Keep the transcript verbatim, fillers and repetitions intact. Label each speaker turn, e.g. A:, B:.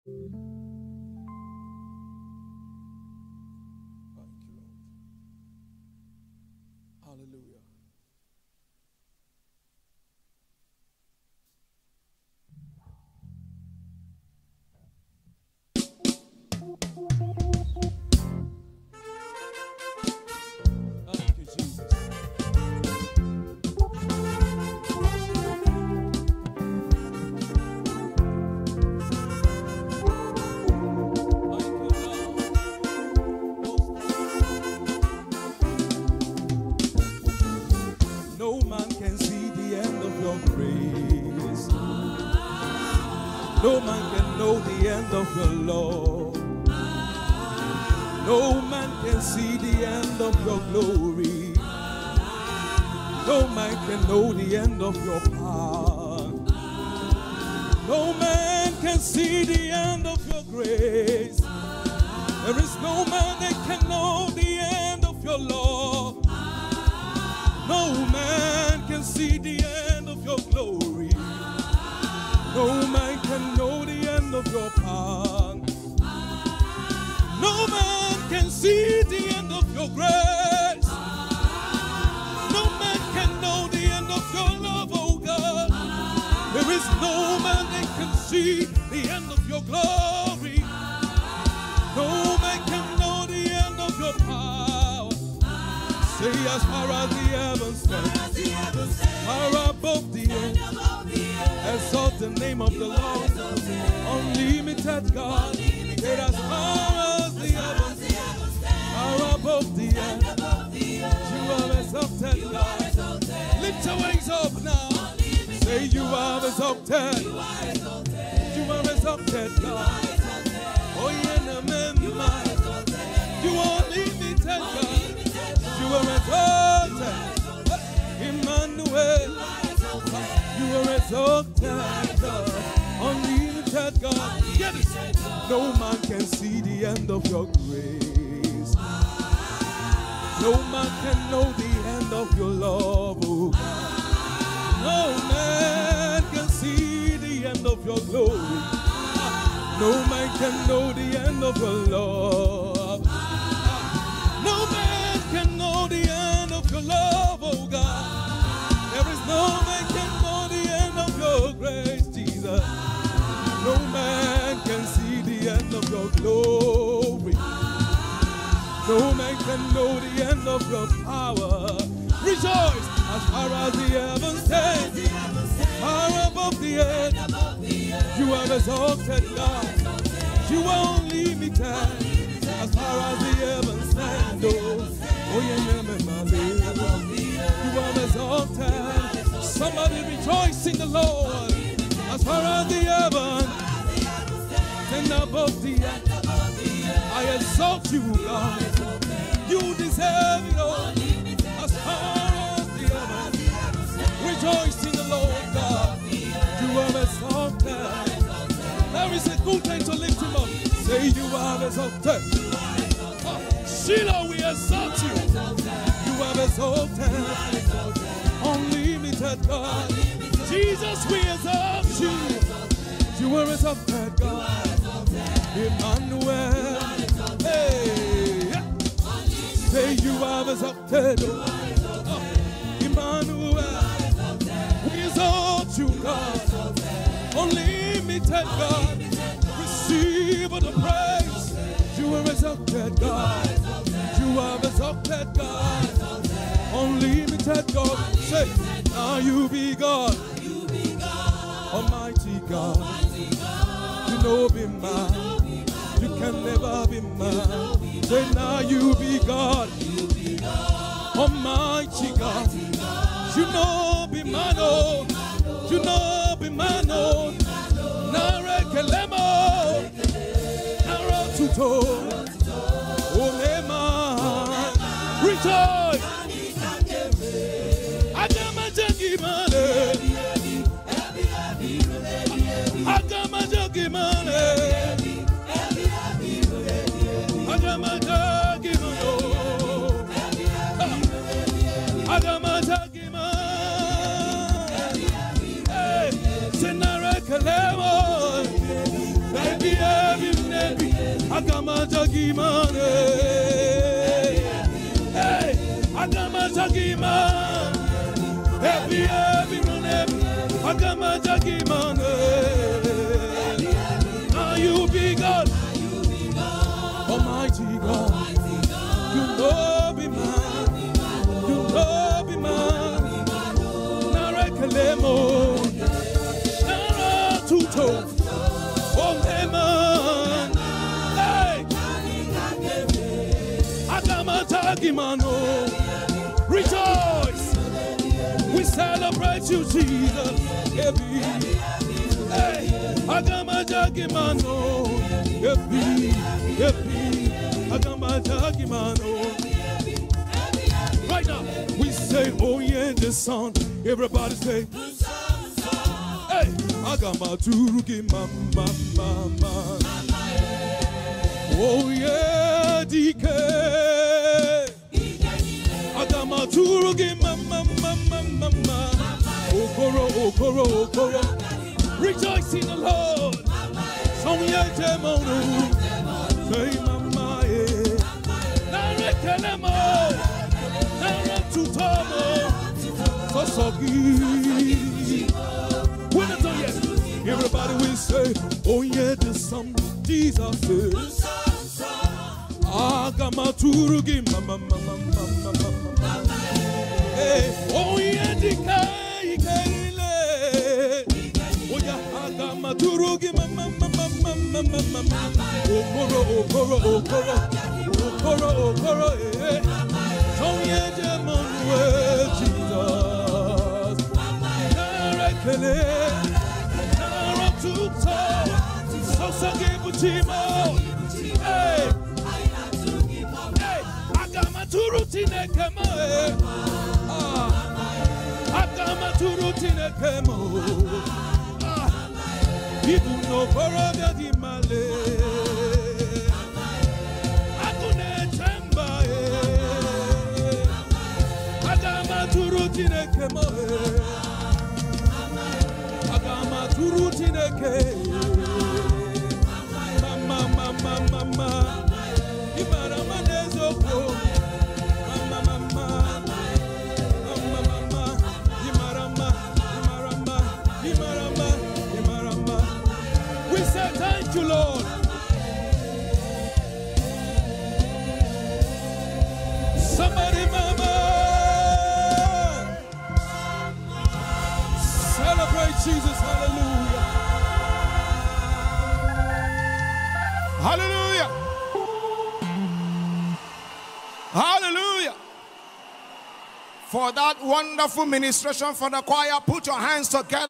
A: Hallelujah. Thank you, Jesus. No man can see the end of your grace. No man can know the end of your love. No man can see the end of your glory. No man can know the end of your power. No man can see the end of your grace. There is no man that can know the end of your love. No man can see the end of your glory. No man can know the end of your power. No man can see the end of your grace. No man can know the end of your love, oh God. There is no man that can see the end of your glory. No man can know the end of your power. Say as far as the heavens stand, far above the earth, exalt the name of the Lord, unlimited God. Say as far as the heavens far above the earth, you are exalted God. Lift your wings up now. Say you are exalted. You are exalted God. Oh yeah, remember, you are unlimited God. You are exalted, Emmanuel. You are exalted, God, unlimited God. Get it? No man can see the end of your grace. No man can know the end of your love. Oh. No man can see the end of your glory. No man can know the end of your love. No man can know the end of your love, oh God. There is no man can know the end of your grace, Jesus. No man can see the end of your glory. No man can know the end of your power. Rejoice as far as the heavens stand, far above the earth. You are exalted, God. You are unlimited as far as the heavens stand. Oh, yeah, remember, you are exalted. Somebody rejoice in the Lord as far as the heavens and above the earth. I exalt you, God. You deserve it all. As far as the heavens, rejoice in the Lord, God. You are exalted. There is a good time to lift him up. Say you are exalted. Oh, Shiloh, we exalt you. You are exalted. Unlimited God. Jesus, we exalt you. You are exalted, God. Emmanuel. Hey. Say you are exalted. Oh, Emmanuel. We exalt you, God. Unlimited God. Receive the praise. You are exalted, God. You are exalted, God. Unlimited God. Say, now you be God. Almighty God. You know be mine. You can never be mine. Say, now you be God. Almighty God. You know be mine. Oh. You know be mine. Oh. Nare kelemo. Nare tuto. Olema. Rejoice. Agama jagi mane. Agama jagi mane. Agama jagi mane. Agama jagi mane. Hey, senara kalemo. Baby. Agama Jagimane. Hey, Agama Jagimane. Happy, happy, happy. Agama Jagimane. Now you be God. Almighty God. You know be man. You know be man. Narakalemo. Nara tuto. Oh, man. Hey. Agama Jagimano. Rejoice. We celebrate you, Jesus. Happy. Hey. Agama Jagimano. Happy. Happy. Agama Jagimano. Right now, we say, oh yeah, the sun. Everybody say, hey, Agama Turuki Mama Mama. Oh yeah, D K. Agama Turuki Mama Mama Mama. Okoro, Okoro, Okoro. Rejoice in the Lord. Son yeah, Demono. Say Mama, yeah. Nare Kelemo. Nare Tutomo. Sosogi. When it's on, yes. Everybody will say, oh yeah, the son Jesus says. Agama Turugi Mama Mama Mama Mama. Hey, oh yeah, the Kai Kaile. Oh yeah, Agama Turugi Mama Mama Mama Mama. Okoro, Okoro, Okoro. Okoro, Okoro, eh. Oh yeah, demon with Jesus. Narekele. Naratuto. Sosagebutimo. Hey. Hey. Agama turutine kemo. Ah. Agama turutine kemo. Ah. Ibu no korobia di male. Akune temba eh. Agama turutine kemo. Agama turutine ke. Mama mama mama. Ibara manezoko. Mama mama. Mama mama. Imarama. Imarama. Imarama. Imarama. We say thank you, Lord. Somebody, mama. Celebrate Jesus. Hallelujah.
B: Hallelujah. Hallelujah. For that wonderful ministration for the choir, put your hands together.